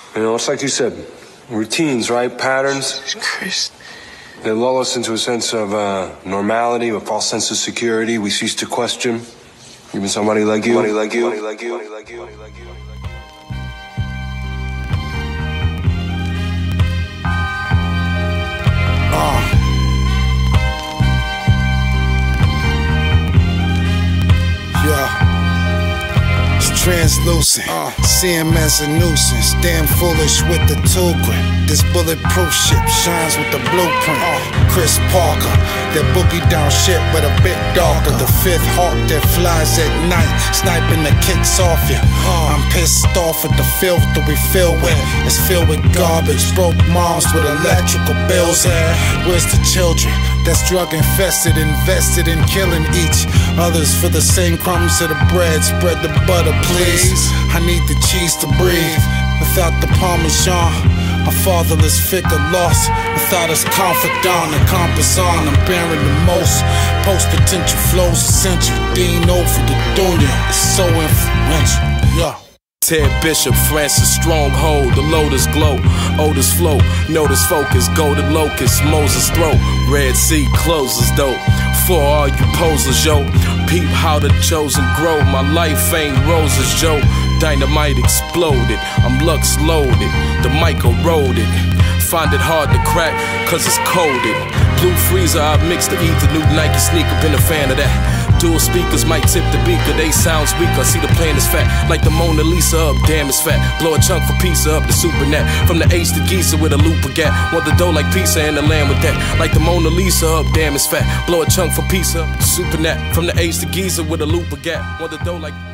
You know, it's like you said, routines, right? Patterns. Jesus Christ. They lull us into a sense of normality, a false sense of security. We cease to question. Even somebody like you. Translucent, see him as a nuisance. Damn foolish with the tool grip. This bulletproof ship shines with the blueprint. Chris Parker, that boogie down shit, but a bit darker. The fifth hawk that flies at night, sniping the kicks off ya. I'm pissed off at the filth that we fill with. It's filled with garbage, broke moms with electrical bills. Where's the children that's drug infested, invested in killing each others for the same crumbs of the bread? Spread the butter, please. I need the cheese to breathe. Without the Parmesan, a fatherless figure lost. Without his confidant, a compass on. I'm bearing the most post-potential flows essential. Dean over the dunya, it's so influential. Yeah. Ted Bishop, Francis Stronghold, the lotus glow, Otis flow, notice focus, golden locust, Moses throat, Red Sea closes though. For all you posers, yo, peep how the chosen grow. My life ain't roses, Joe. Dynamite exploded, I'm Lux loaded, the mic eroded. Find it hard to crack, cause it's coded. Blue freezer, I mixed the ether, new Nike sneaker, been a fan of that. Dual speakers might tip the beaker, they sounds weaker. See the plane is fat, like the Mona Lisa up, damn it's fat. Blow a chunk for pizza up the super net. From the H to Giza with a loop of gat. Want the dough like pizza and the lamb with that. Like the Mona Lisa up, damn it's fat. Blow a chunk for pizza up the super net. From the H to Giza with a loop of gat. Want the dough like